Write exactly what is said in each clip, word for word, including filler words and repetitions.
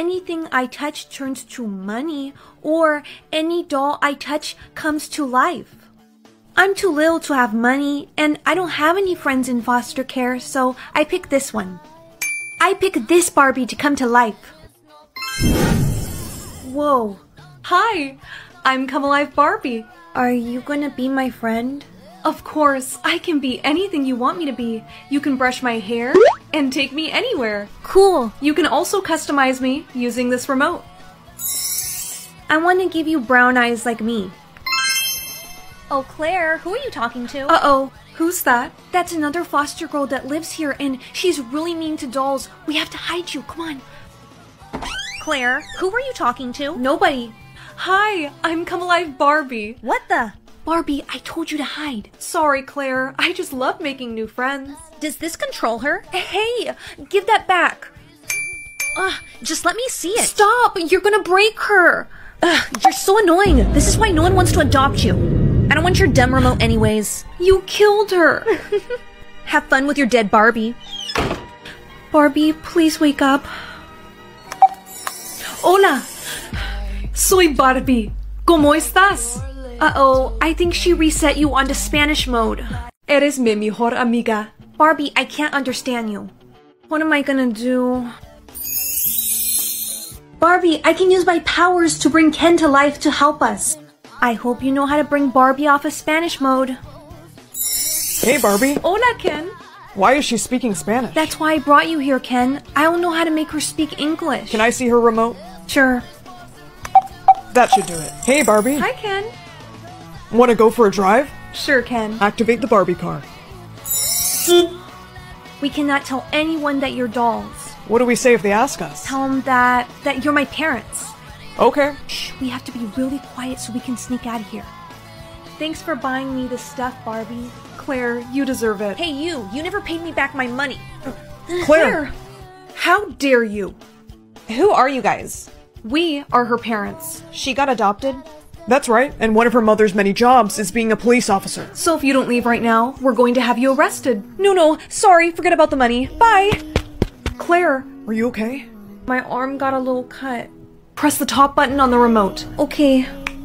anything I touch turns to money, or any doll I touch comes to life. I'm too little to have money, and I don't have any friends in foster care, so I pick this one. I pick this Barbie to come to life. Whoa. Hi, I'm Come Alive Barbie. Are you gonna be my friend? Of course, I can be anything you want me to be. You can brush my hair and take me anywhere. Cool. You can also customize me using this remote. I want to give you brown eyes like me. Oh, Claire, who are you talking to? Uh-oh, who's that? That's another foster girl that lives here, and she's really mean to dolls. We have to hide you, come on. Claire, who were you talking to? Nobody. Hi, I'm Come Alive Barbie. What the? Barbie, I told you to hide. Sorry, Claire. I just love making new friends. Does this control her? Hey, give that back. Ugh, just let me see it. Stop! You're gonna break her. Ugh, you're so annoying. This is why no one wants to adopt you. I don't want your dumb remote anyways. You killed her. Have fun with your dead Barbie. Barbie, please wake up. Hola. Soy Barbie. ¿Cómo estás? Uh-oh, I think she reset you onto Spanish mode. Eres mi mejor amiga. Barbie, I can't understand you. What am I gonna do? Barbie, I can use my powers to bring Ken to life to help us. I hope you know how to bring Barbie off of Spanish mode. Hey, Barbie. Hola, Ken. Why is she speaking Spanish? That's why I brought you here, Ken. I don't know how to make her speak English. Can I see her remote? Sure. That should do it. Hey, Barbie. Hi, Ken. Want to go for a drive? Sure, Ken. Activate the Barbie car. We cannot tell anyone that you're dolls. What do we say if they ask us? Tell them that, that you're my parents. Okay. Shh, we have to be really quiet so we can sneak out of here. Thanks for buying me this stuff, Barbie. Claire, you deserve it. Hey, you! You never paid me back my money. Claire! Claire! How dare you? Who are you guys? We are her parents. She got adopted? That's right, and one of her mother's many jobs is being a police officer. So if you don't leave right now, we're going to have you arrested. No, no, sorry, forget about the money. Bye! Claire! Are you okay? My arm got a little cut. Press the top button on the remote. Okay.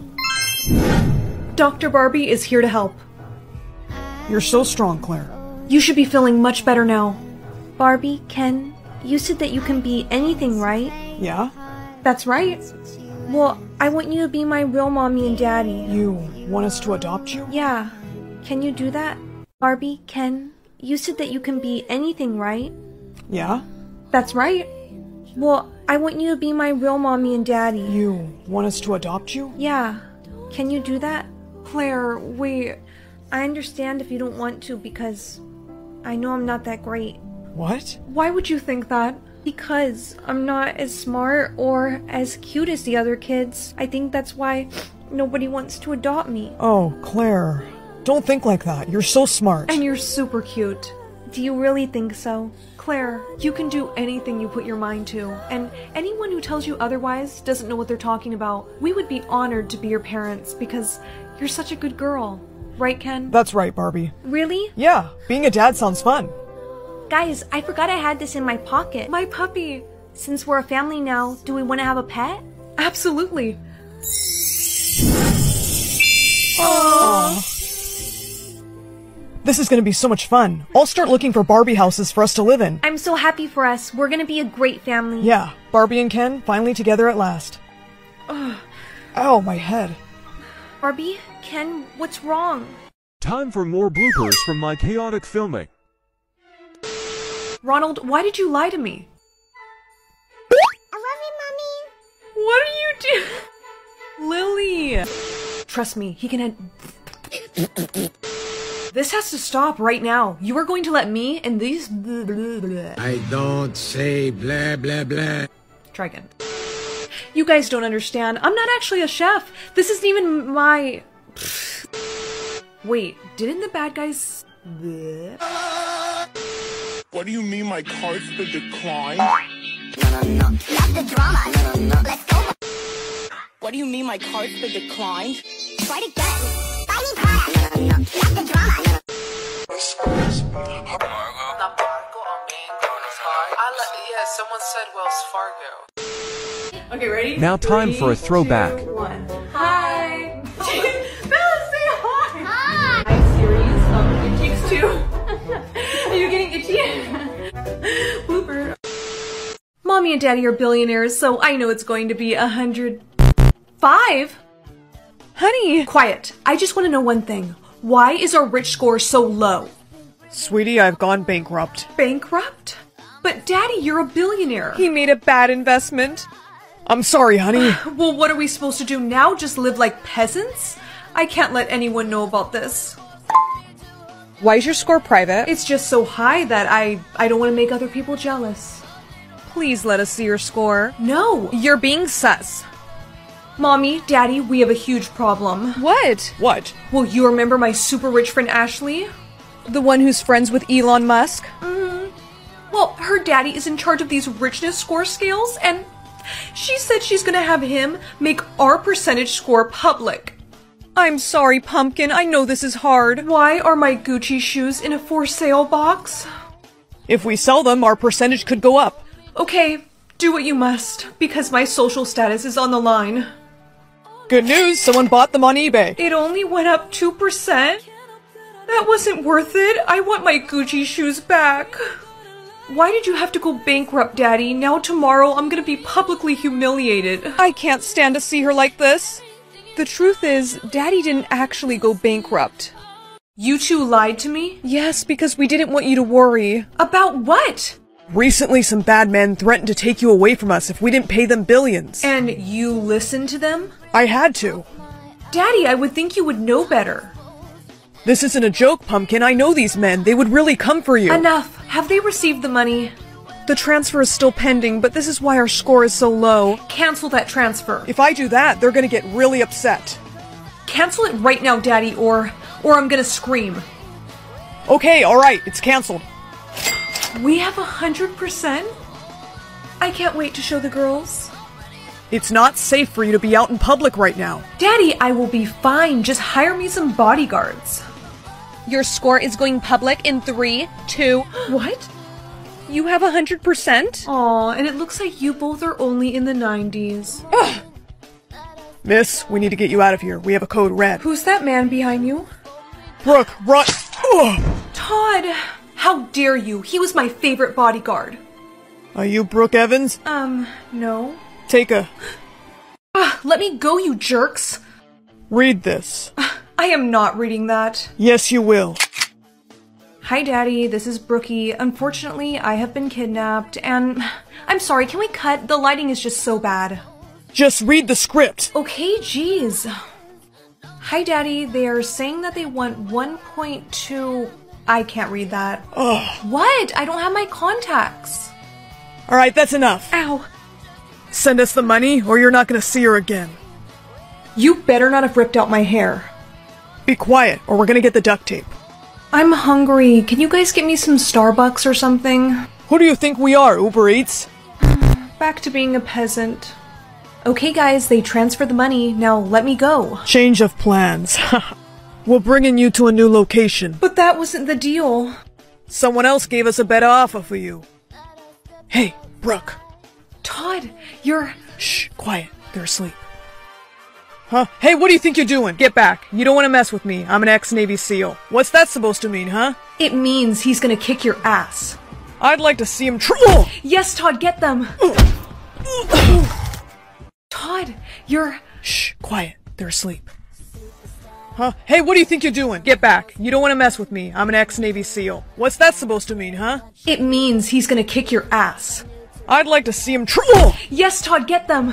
Doctor Barbie is here to help. You're so strong, Claire. You should be feeling much better now. Barbie, Ken, you said that you can be anything, right? Yeah? That's right. Well, I want you to be my real mommy and daddy. You want us to adopt you? Yeah. Can you do that? Barbie, Ken, you said that you can be anything, right? Yeah? That's right. Well, I want you to be my real mommy and daddy. You want us to adopt you? Yeah. Can you do that? Claire, wait. I understand if you don't want to because I know I'm not that great. What? Why would you think that? Because I'm not as smart or as cute as the other kids. I think that's why nobody wants to adopt me. Oh, Claire. Don't think like that. You're so smart. And you're super cute. Do you really think so? Claire, you can do anything you put your mind to, and anyone who tells you otherwise doesn't know what they're talking about. We would be honored to be your parents because you're such a good girl. Right, Ken? That's right, Barbie. Really? Yeah, being a dad sounds fun. Guys, I forgot I had this in my pocket. My puppy. Since we're a family now, do we want to have a pet? Absolutely. Aww. This is gonna be so much fun. I'll start looking for Barbie houses for us to live in. I'm so happy for us. We're gonna be a great family. Yeah, Barbie and Ken finally together at last. Ugh. Ow, my head. Barbie? Ken, what's wrong? Time for more bloopers from my chaotic filming. Ronald, why did you lie to me? I love you, Mommy. What are you doing? Lily! Trust me, he can head... This has to stop right now. You are going to let me and these... Blah, blah, blah. I don't say blah blah blah. Try again. You guys don't understand. I'm not actually a chef. This isn't even my... Wait, didn't the bad guys... What do you mean my cards been declined? No, no, no. That's the drama. No, no, no. Let's go. What do you mean my cards been declined? Try it again. Buy me product. No, no, no. That's the drama. Yeah, someone said Wells Fargo. Okay, ready? Now time Three, for a throwback. Two, one. Hi. Bella, say hi. Hi. Hi, series. Um, it takes two. Are you getting itchy? Blooper. Mommy and Daddy are billionaires, so I know it's going to be a hundred. Five? Honey! Quiet. I just want to know one thing. Why is our rich score so low? Sweetie, I've gone bankrupt. Bankrupt? But Daddy, you're a billionaire. He made a bad investment. I'm sorry, honey. Well, what are we supposed to do now? Just live like peasants? I can't let anyone know about this. Why is your score private? It's just so high that I, I don't want to make other people jealous. Please let us see your score. No. You're being sus. Mommy, Daddy, we have a huge problem. What? What? Well, you remember my super rich friend Ashley? The one who's friends with Elon Musk? Mm-hmm. Well, her daddy is in charge of these richness score scales, and she said she's gonna have him make our percentage score public. I'm sorry, Pumpkin. I know this is hard. Why are my Gucci shoes in a for sale box? If we sell them, our percentage could go up. Okay, do what you must, because my social status is on the line. Good news, someone bought them on eBay. It only went up two percent? That wasn't worth it. I want my Gucci shoes back. Why did you have to go bankrupt, Daddy? Now tomorrow I'm gonna be publicly humiliated. I can't stand to see her like this. The truth is, Daddy didn't actually go bankrupt. You two lied to me? Yes, because we didn't want you to worry. About what? Recently, some bad men threatened to take you away from us if we didn't pay them billions. And you listened to them? I had to. Daddy, I would think you would know better. This isn't a joke, Pumpkin. I know these men. They would really come for you. Enough. Have they received the money? The transfer is still pending, but this is why our score is so low. Cancel that transfer. If I do that, they're gonna get really upset. Cancel it right now, Daddy, or... or I'm gonna scream. Okay, alright, it's canceled. We have a hundred percent? I can't wait to show the girls. It's not safe for you to be out in public right now. Daddy, I will be fine. Just hire me some bodyguards. Your score is going public in three, two... What? You have a hundred percent? Aw, and it looks like you both are only in the nineties. Ugh. Miss, we need to get you out of here. We have a code red. Who's that man behind you? Brooke, run! Ugh. Todd! How dare you? He was my favorite bodyguard. Are you Brooke Evans? Um, no. Take a... Ah, let me go, you jerks! Read this. I am not reading that. Yes, you will. Hi, Daddy. This is Brookie. Unfortunately, I have been kidnapped, and... I'm sorry, can we cut? The lighting is just so bad. Just read the script. Okay, jeez. Hi, Daddy. They are saying that they want one point two... I can't read that. Ugh. What? I don't have my contacts. Alright, that's enough. Ow. Send us the money, or you're not gonna see her again. You better not have ripped out my hair. Be quiet, or we're gonna get the duct tape. I'm hungry. Can you guys get me some Starbucks or something? Who do you think we are, Uber Eats? Back to being a peasant. Okay, guys, they transferred the money. Now let me go. Change of plans. We're bringing you to a new location. But that wasn't the deal. Someone else gave us a better offer for you. Hey, Brooke. Todd, you're... Shh, quiet. They're asleep. Huh? Hey, what do you think you're doing? Get back. You don't want to mess with me. I'm an ex-Navy SEAL. What's that supposed to mean, huh? It means he's gonna kick your ass. I'd like to see him tr- oh! Yes, Todd, get them. Todd, you're... Shh, quiet. They're asleep. Huh? Hey, what do you think you're doing? Get back. You don't want to mess with me. I'm an ex-Navy SEAL. What's that supposed to mean, huh? It means he's gonna kick your ass. I'd like to see him tr- oh! Yes, Todd, get them.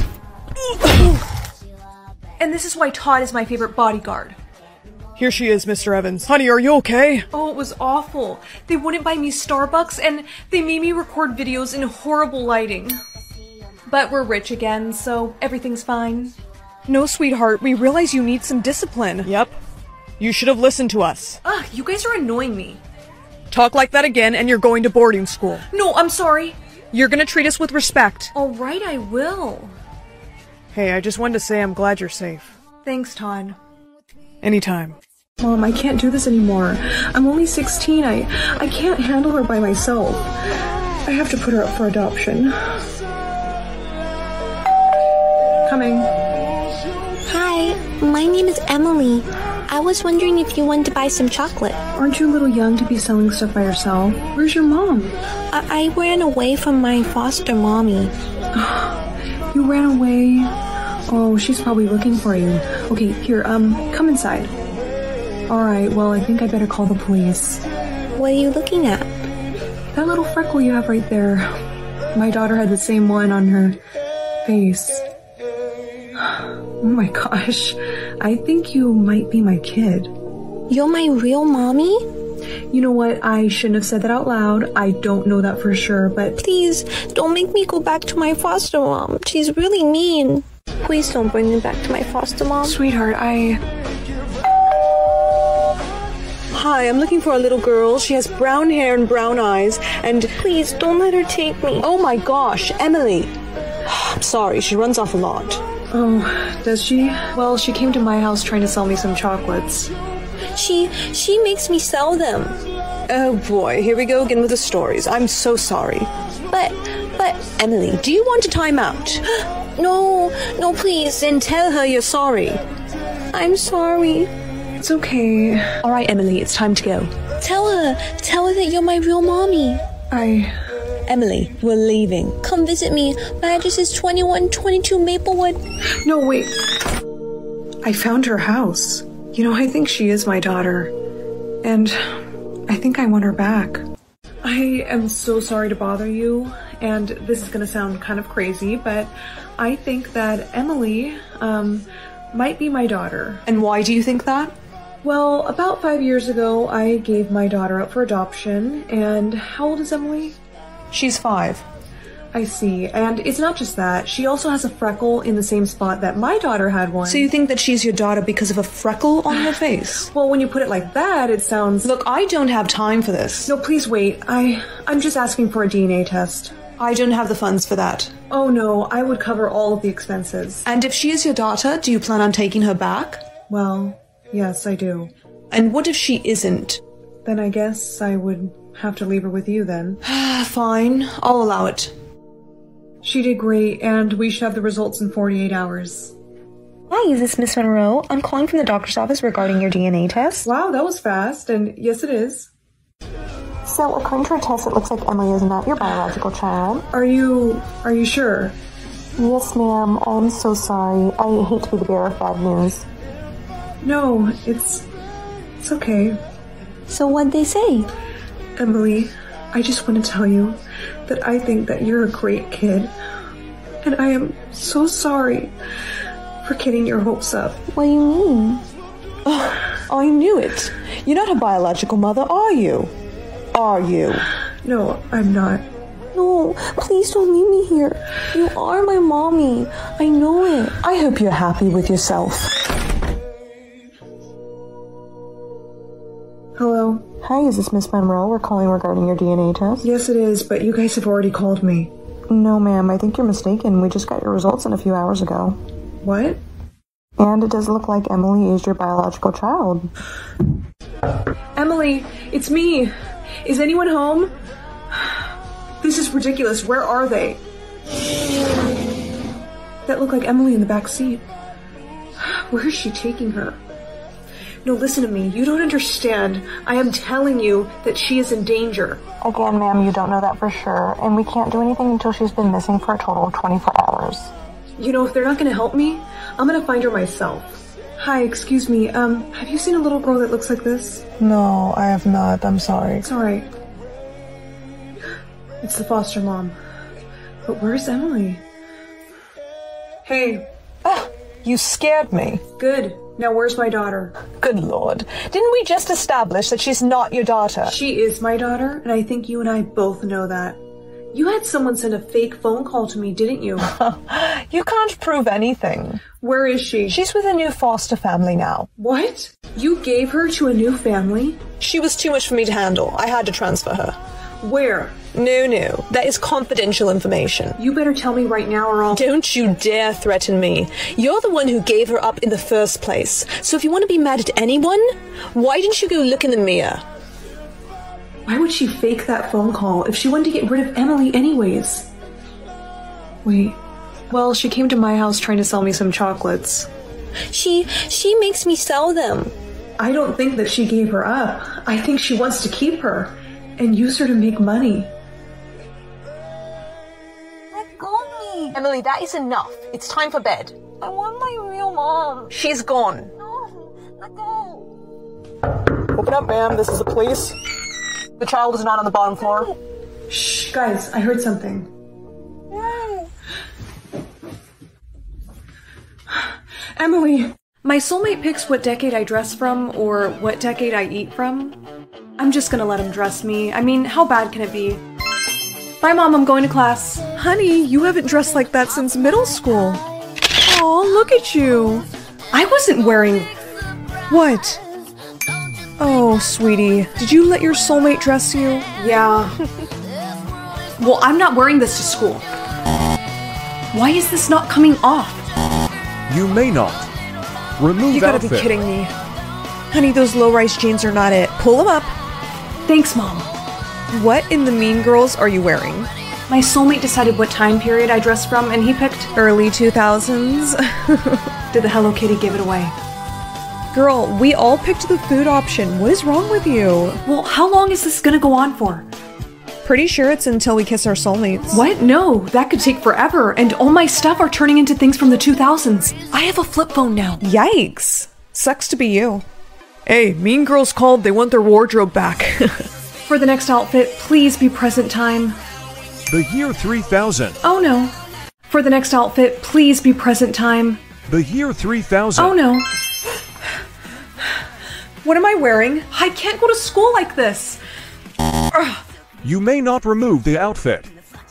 And this is why Todd is my favorite bodyguard. Here she is, Mister Evans. Honey, are you okay? Oh, it was awful. They wouldn't buy me Starbucks, and they made me record videos in horrible lighting. But we're rich again, so everything's fine. No, sweetheart, we realize you need some discipline. Yep. You should have listened to us. Ugh, you guys are annoying me. Talk like that again and you're going to boarding school. No, I'm sorry. You're gonna treat us with respect. Alright, I will. Hey, I just wanted to say I'm glad you're safe. Thanks, Todd. Anytime. Mom, I can't do this anymore. I'm only sixteen. I, I can't handle her by myself. I have to put her up for adoption. Coming. Hi, my name is Emily. I was wondering if you wanted to buy some chocolate. Aren't you a little young to be selling stuff by yourself? Where's your mom? I, I ran away from my foster mommy. You ran away? Oh, she's probably looking for you. Okay, here, um, come inside. Alright, well, I think I better call the police. What are you looking at? That little freckle you have right there. My daughter had the same one on her face. Oh my gosh. I think you might be my kid. You're my real mommy? You know what? I shouldn't have said that out loud. I don't know that for sure, but... Please, don't make me go back to my foster mom. She's really mean. Please don't bring me back to my foster mom. Sweetheart, I... Hi, I'm looking for a little girl. She has brown hair and brown eyes, and... Please, don't let her take me. Oh my gosh, Emily. I'm sorry, she runs off a lot. Oh, does she? Well, she came to my house trying to sell me some chocolates. She, she makes me sell them. Oh boy, here we go again with the stories. I'm so sorry. But, but... Emily, do you want a timeout? No, no, please. Then tell her you're sorry. I'm sorry. It's okay. Alright, Emily, it's time to go. Tell her, tell her that you're my real mommy. I... Emily, we're leaving. Come visit me. My address is twenty-one twenty-two Maplewood. No, wait. I found her house. You know, I think she is my daughter. And I think I want her back. I am so sorry to bother you, and this is gonna sound kind of crazy, but I think that Emily, um, might be my daughter. And why do you think that? Well, about five years ago, I gave my daughter up for adoption, and how old is Emily? She's five. I see. And it's not just that. She also has a freckle in the same spot that my daughter had one. So you think that she's your daughter because of a freckle on her face? Well, when you put it like that, it sounds... Look, I don't have time for this. No, please wait. I... I'm just asking for a D N A test. I don't have the funds for that. Oh no, I would cover all of the expenses. And if she is your daughter, do you plan on taking her back? Well, yes, I do. And what if she isn't? Then I guess I would have to leave her with you then. Fine, I'll allow it. She did great, and we should have the results in forty-eight hours. Hi, is this Miss Monroe? I'm calling from the doctor's office regarding your D N A test. Wow, that was fast, and yes it is. So, according to our test, it looks like Emily is not your biological child. Are you... are you sure? Yes, ma'am. I'm so sorry. I hate to be the bearer of bad news. No, it's... it's okay. So what'd they say? Emily, I just want to tell you that I think that you're a great kid. And I am so sorry for getting your hopes up. What do you mean? Oh, I knew it. You're not her biological mother, are you? Are you? No, I'm not. No, please don't leave me here. You are my mommy. I know it. I hope you're happy with yourself. Hello? Hi, is this Miss Monroe? We're calling regarding your D N A test. Yes, it is, but you guys have already called me. No, ma'am. I think you're mistaken. We just got your results in a few hours ago. What? And it does look like Emily is your biological child. Emily, it's me. Is anyone home? This is ridiculous. Where are they? That looked like Emily in the back seat. Where is she taking her? No, listen to me. You don't understand. I am telling you that she is in danger. Again, ma'am, you don't know that for sure, and we can't do anything until she's been missing for a total of twenty-four hours. You know, if they're not going to help me, I'm going to find her myself. Hi, excuse me. Um, have you seen a little girl that looks like this? No, I have not. I'm sorry. It's alright. It's the foster mom. But where's Emily? Hey. Ah, you scared me. Good. Now where's my daughter? Good lord. Didn't we just establish that she's not your daughter? She is my daughter, and I think you and I both know that. You had someone send a fake phone call to me, didn't you? You can't prove anything. Where is she? She's with a new foster family now. What? You gave her to a new family? She was too much for me to handle. I had to transfer her. Where? No, no. That is confidential information. You better tell me right now or I'll... Don't you dare threaten me. You're the one who gave her up in the first place. So if you want to be mad at anyone, why didn't you go look in the mirror? Why would she fake that phone call if she wanted to get rid of Emily anyways? Wait, Well, she came to my house trying to sell me some chocolates. She, she makes me sell them. I don't think that she gave her up. I think she wants to keep her and use her to make money. Let go of me. Emily, that is enough. It's time for bed. I want my real mom. She's gone. No, let go. Open up, ma'am. This is the police. The child is not on the bottom floor. Shh, guys, I heard something. Emily! My soulmate picks what decade I dress from, or what decade I eat from. I'm just gonna let him dress me. I mean, how bad can it be? Bye, Mom, I'm going to class. Honey, you haven't dressed like that since middle school. Aw, look at you. I wasn't wearing... What? Oh, sweetie, did you let your soulmate dress you? Yeah. Well, I'm not wearing this to school. Why is this not coming off? You may not. Remove You gotta outfit. be kidding me. Honey, those low-rise jeans are not it. Pull them up. Thanks, Mom. What in the Mean Girls are you wearing? My soulmate decided what time period I dress from, and he picked... Early two thousands? Did the Hello Kitty give it away? Girl, we all picked the food option. What is wrong with you? Well, how long is this gonna go on for? Pretty sure it's until we kiss our soulmates. What? No, that could take forever, and all my stuff are turning into things from the two thousands. I have a flip phone now. Yikes. Sucks to be you. Hey, Mean Girls called. They want their wardrobe back. For the next outfit, please be present time. The year three thousand. Oh no. For the next outfit, please be present time. The year three thousand. Oh no. What am I wearing? I can't go to school like this. Ugh. You may not remove the outfit.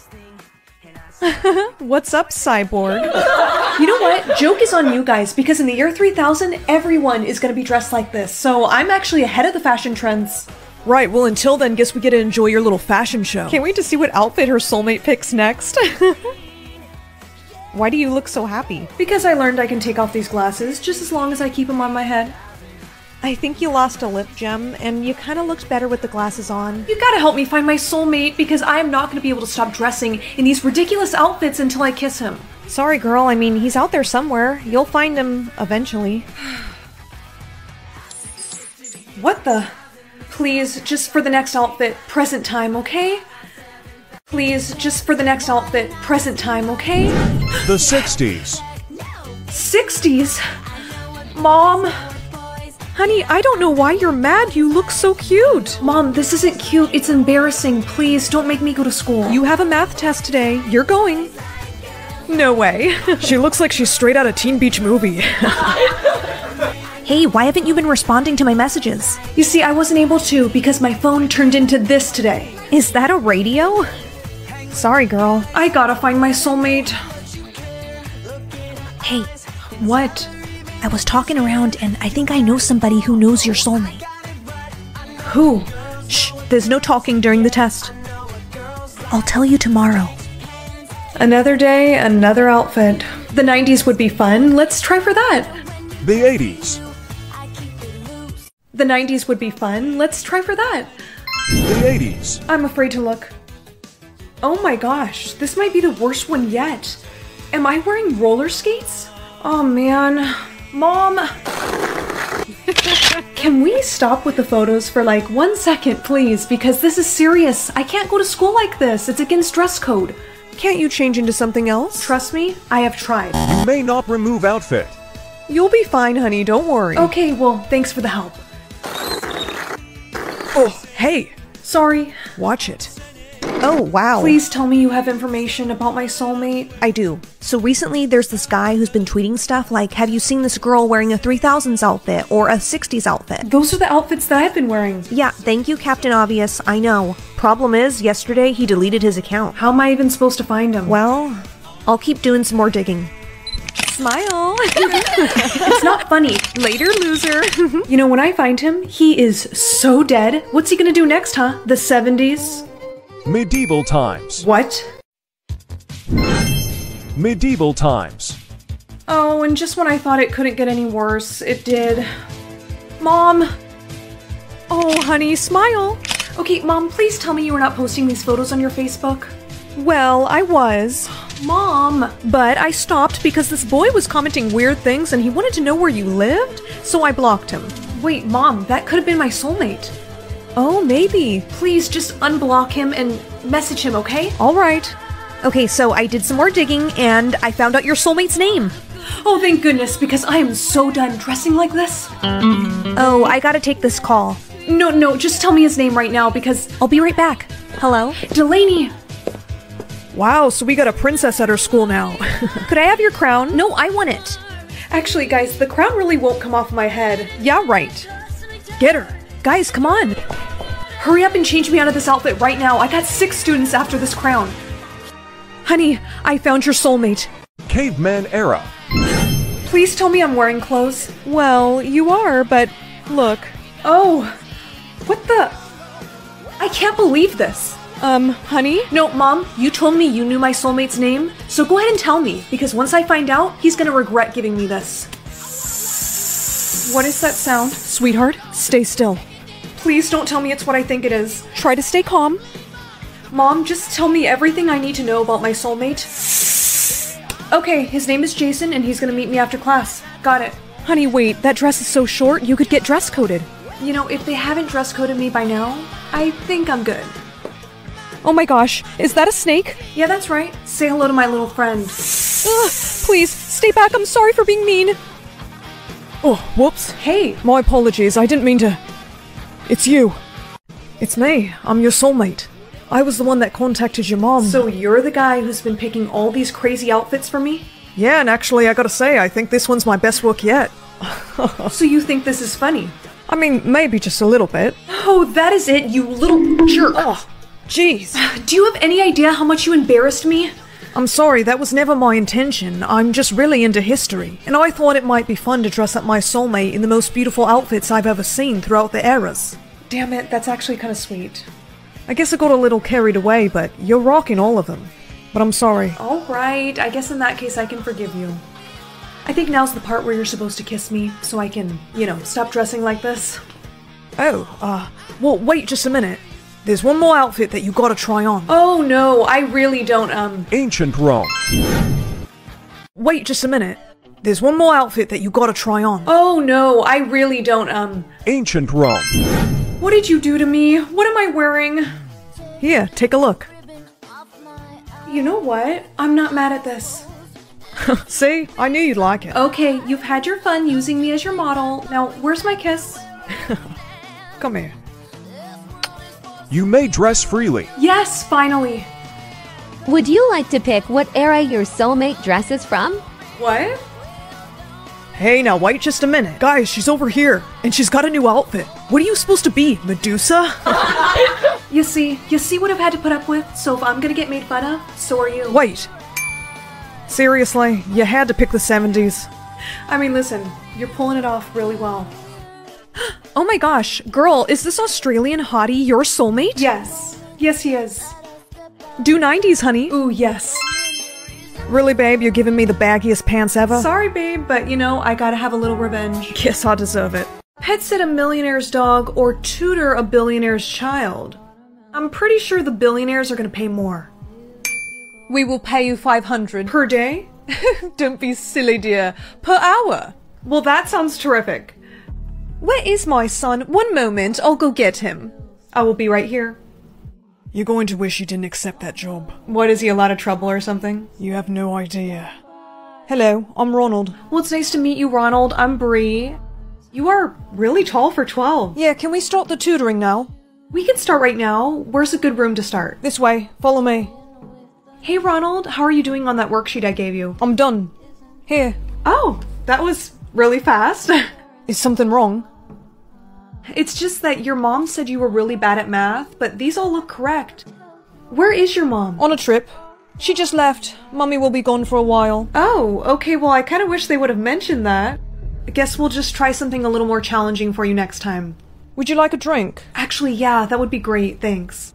What's up, Cyborg? You know what? Joke is on you guys, because in the year three thousand, everyone is gonna be dressed like this, so I'm actually ahead of the fashion trends. Right, well until then, guess we get to enjoy your little fashion show. Can't wait to see what outfit her soulmate picks next. Why do you look so happy? Because I learned I can take off these glasses, just as long as I keep them on my head. I think you lost a lip gem, and you kind of looked better with the glasses on. You gotta help me find my soulmate, because I am not gonna be able to stop dressing in these ridiculous outfits until I kiss him. Sorry, girl, I mean, he's out there somewhere. You'll find him eventually. What the? Please, just for the next outfit, present time, okay? Please, just for the next outfit, present time, okay? The sixties. sixties? Mom? Honey, I don't know why you're mad. You look so cute. Mom, this isn't cute. It's embarrassing. Please, don't make me go to school. You have a math test today. You're going. No way. She looks like she's straight out of Teen Beach Movie. Hey, why haven't you been responding to my messages? You see, I wasn't able to because my phone turned into this today. Is that a radio? Sorry, girl. I gotta find my soulmate. Hey, what? I was talking around and I think I know somebody who knows your soulmate. Who? Shh, there's no talking during the test. I'll tell you tomorrow. Another day, another outfit. The nineties would be fun. Let's try for that. The eighties. The nineties would be fun. Let's try for that. The eighties. I'm afraid to look. Oh my gosh, this might be the worst one yet. Am I wearing roller skates? Oh man. Mom! Can we stop with the photos for like one second, please? Because this is serious. I can't go to school like this. It's against dress code. Can't you change into something else? Trust me, I have tried. You may not remove outfit. You'll be fine, honey. Don't worry. Okay, well, thanks for the help. Oh, hey. Sorry. Watch it. Oh, wow. Please tell me you have information about my soulmate. I do. So recently there's this guy who's been tweeting stuff like, have you seen this girl wearing a three thousands outfit or a sixties outfit? Those are the outfits that I've been wearing. Yeah, thank you, Captain Obvious. I know. Problem is, yesterday he deleted his account. How am I even supposed to find him? Well, I'll keep doing some more digging. Smile. It's not funny. Later, loser. You know, when I find him, he is so dead. What's he gonna do next, huh? The seventies? Medieval times. What? Medieval times. Oh, and just when I thought it couldn't get any worse, it did. Mom! Oh, honey, smile. Okay, Mom, please tell me you were not posting these photos on your Facebook. Well, I was. Mom! But I stopped because this boy was commenting weird things and he wanted to know where you lived, so I blocked him. Wait, Mom, that could have been my soulmate. Oh, maybe. Please just unblock him and message him, okay? Alright. Okay, so I did some more digging and I found out your soulmate's name. Oh, thank goodness, because I am so done dressing like this. Oh, I gotta take this call. No, no, just tell me his name right now because... I'll be right back. Hello? Delaney! Wow, so we got a princess at our school now. Could I have your crown? No, I want it. Actually, guys, the crown really won't come off my head. Yeah, right. Get her. Guys, come on. Hurry up and change me out of this outfit right now. I got six students after this crown. Honey, I found your soulmate. Caveman era. Please tell me I'm wearing clothes. Well, you are, but look. Oh, what the? I can't believe this. Um, honey? No, Mom, you told me you knew my soulmate's name, so go ahead and tell me, because once I find out, he's gonna regret giving me this. What is that sound? Sweetheart, stay still. Please don't tell me it's what I think it is. Try to stay calm. Mom, just tell me everything I need to know about my soulmate. Okay, his name is Jason, and he's gonna meet me after class. Got it. Honey, wait, that dress is so short, you could get dress coded. You know, if they haven't dress coded me by now, I think I'm good. Oh my gosh, is that a snake? Yeah, that's right. Say hello to my little friend. Ugh, please, stay back, I'm sorry for being mean. Oh, whoops. Hey. My apologies, I didn't mean to... It's you. It's me, I'm your soulmate. I was the one that contacted your mom. So you're the guy who's been picking all these crazy outfits for me? Yeah, and actually, I gotta say, I think this one's my best work yet. So you think this is funny? I mean, maybe just a little bit. Oh, that is it, you little jerk. Oh, jeez. Do you have any idea how much you embarrassed me? I'm sorry, that was never my intention. I'm just really into history, and I thought it might be fun to dress up my soulmate in the most beautiful outfits I've ever seen throughout the eras. Damn it, that's actually kind of sweet. I guess I got a little carried away, but you're rocking all of them. But I'm sorry. Alright, I guess in that case I can forgive you. I think now's the part where you're supposed to kiss me, so I can, you know, stop dressing like this. Oh, uh, well, wait just a minute. There's one more outfit that you gotta try on. Oh no, I really don't, um... Ancient Rome. Wait just a minute. There's one more outfit that you gotta try on. Oh no, I really don't, um... Ancient Rome. What did you do to me? What am I wearing? Here, take a look. You know what? I'm not mad at this. See? I knew you'd like it. Okay, you've had your fun using me as your model. Now, where's my kiss? Come here. You may dress freely. Yes, finally. Would you like to pick what era your soulmate dresses from? What? Hey, now wait just a minute. Guys, she's over here, and she's got a new outfit. What are you supposed to be, Medusa? You see, you see what I've had to put up with? So if I'm gonna get made fun of, so are you. Wait. Seriously, you had to pick the seventies. I mean, listen, you're pulling it off really well. Oh my gosh, girl, is this Australian hottie your soulmate? Yes. Yes, he is. Do nineties, honey. Ooh, yes. Really, babe, you're giving me the baggiest pants ever? Sorry, babe, but you know, I gotta have a little revenge. Guess I deserve it. Pet sit a millionaire's dog or tutor a billionaire's child. I'm pretty sure the billionaires are gonna pay more. We will pay you five hundred. Per day? Don't be silly, dear. Per hour. Well, that sounds terrific. Where is my son? One moment, I'll go get him. I will be right here. You're going to wish you didn't accept that job. What, is he a lot of trouble or something? You have no idea. Hello, I'm Ronald. Well, it's nice to meet you, Ronald. I'm Bree. You are really tall for twelve. Yeah, can we start the tutoring now? We can start right now. Where's a good room to start? This way, follow me. Hey, Ronald, how are you doing on that worksheet I gave you? I'm done. Here. Oh, that was really fast. Is something wrong? It's just that your mom said you were really bad at math, but these all look correct. Where is your mom? On a trip. She just left. Mummy will be gone for a while. Oh, okay, well I kinda wish they would have mentioned that. I guess we'll just try something a little more challenging for you next time. Would you like a drink? Actually, yeah, that would be great, thanks.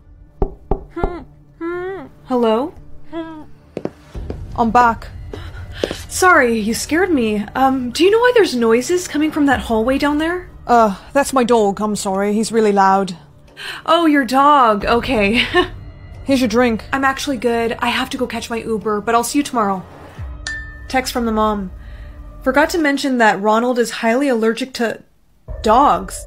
Hello? I'm back. Sorry, you scared me. Um, do you know why there's noises coming from that hallway down there? Uh, that's my dog, I'm sorry, he's really loud. Oh, your dog, okay. Here's your drink. I'm actually good. I have to go catch my Uber, but I'll see you tomorrow. Text from the mom. Forgot to mention that Ronald is highly allergic to dogs.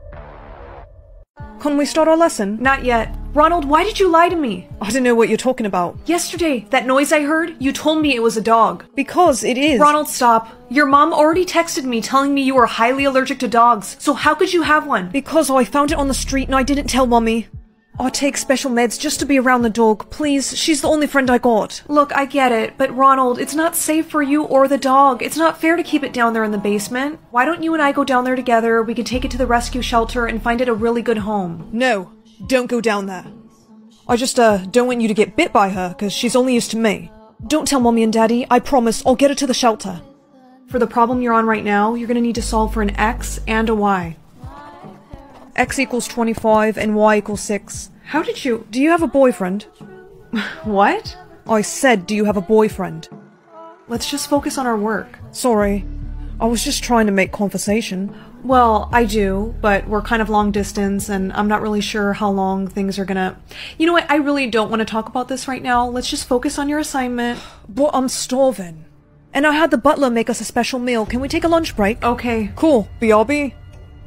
Can we start our lesson? Not yet. Ronald, why did you lie to me? I don't know what you're talking about. Yesterday, that noise I heard, you told me it was a dog. Because it is. Ronald, stop. Your mom already texted me telling me you were highly allergic to dogs, so how could you have one? Because I found it on the street and I didn't tell Mommy. I take special meds just to be around the dog. Please, she's the only friend I got. Look, I get it, but Ronald, it's not safe for you or the dog. It's not fair to keep it down there in the basement. Why don't you and I go down there together? We can take it to the rescue shelter and find it a really good home. No, don't go down there. I just, uh, don't want you to get bit by her, because she's only used to me. Don't tell Mommy and Daddy. I promise I'll get her to the shelter. For the problem you're on right now, you're gonna need to solve for an X and a Y. X equals twenty-five and Y equals six. How did you- Do you have a boyfriend? What? I said, do you have a boyfriend? Let's just focus on our work. Sorry. I was just trying to make conversation. Well, I do, but we're kind of long distance, and I'm not really sure how long things are gonna... You know what? I really don't want to talk about this right now. Let's just focus on your assignment. But I'm starving. And I had the butler make us a special meal. Can we take a lunch break? Okay. Cool. B R B.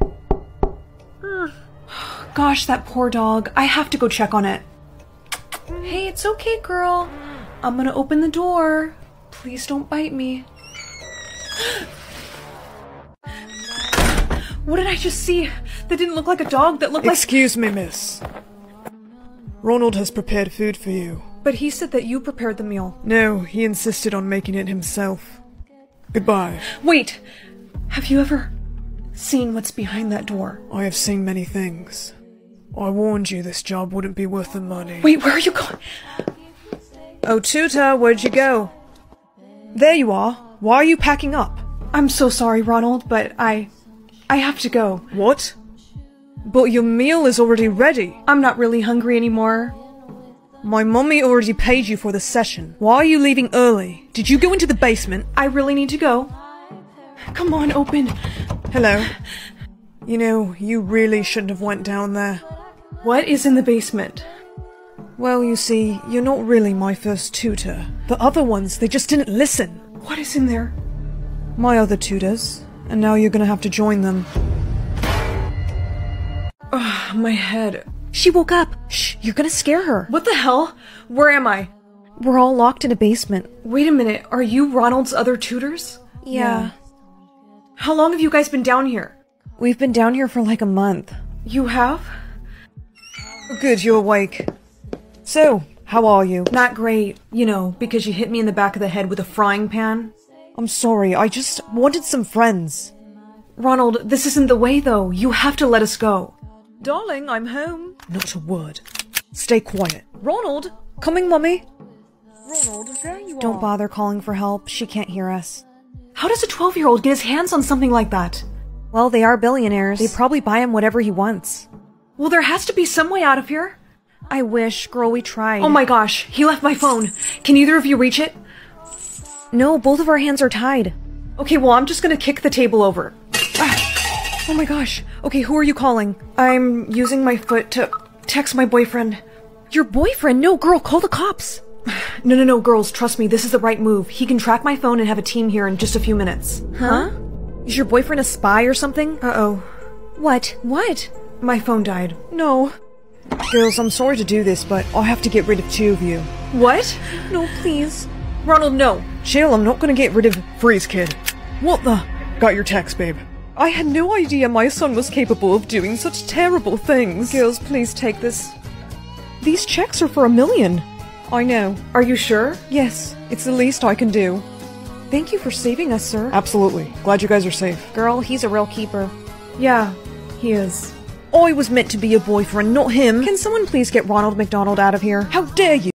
Gosh, that poor dog. I have to go check on it. Hey, it's okay, girl. I'm gonna open the door. Please don't bite me. What did I just see? That didn't look like a dog. That looked like- Excuse me, miss. Ronald has prepared food for you. But he said that you prepared the meal. No, he insisted on making it himself. Goodbye. Wait! Have you ever seen what's behind that door? I have seen many things. I warned you this job wouldn't be worth the money. Wait, where are you going? Oh, tutor, where'd you go? There you are. Why are you packing up? I'm so sorry, Ronald, but I... I have to go. What? But your meal is already ready. I'm not really hungry anymore. My mummy already paid you for the session. Why are you leaving early? Did you go into the basement? I really need to go. Come on, open. Hello. You know, you really shouldn't have went down there. What is in the basement? Well, you see, you're not really my first tutor. The other ones, they just didn't listen. What is in there? My other tutors. And now you're gonna have to join them. Ugh, my head. She woke up. Shh, you're gonna scare her. What the hell? Where am I? We're all locked in a basement. Wait a minute, are you Ronald's other tutors? Yeah. yeah. How long have you guys been down here? We've been down here for like a month. You have? Good, you're awake. So, how are you? Not great, you know, because you hit me in the back of the head with a frying pan. I'm sorry, I just wanted some friends. Ronald, this isn't the way though. You have to let us go. Darling, I'm home. Not a word. Stay quiet. Ronald! Coming, Mummy! Ronald, there you are. Don't bother calling for help. She can't hear us. How does a twelve-year-old get his hands on something like that? Well, they are billionaires. They probably buy him whatever he wants. Well, there has to be some way out of here. I wish, girl, we tried. Oh my gosh, he left my phone. Can either of you reach it? No, both of our hands are tied. Okay, well, I'm just gonna kick the table over. Ah. Oh my gosh. Okay, who are you calling? I'm using my foot to text my boyfriend. Your boyfriend? No, girl, call the cops. No, no, no, girls, trust me, this is the right move. He can track my phone and have a team here in just a few minutes. Huh? Is your boyfriend a spy or something? Uh-oh. What? What? My phone died. No. Girls, I'm sorry to do this, but I have to get rid of two of you. What? No, please. Ronald, no. Chill, I'm not gonna get rid of- Freeze, kid. What the- Got your text, babe. I had no idea my son was capable of doing such terrible things. Girls, please take this. These checks are for a million. I know. Are you sure? Yes, it's the least I can do. Thank you for saving us, sir. Absolutely. Glad you guys are safe. Girl, he's a real keeper. Yeah, he is. I was meant to be your boyfriend, not him. Can someone please get Ronald McDonald out of here? How dare you?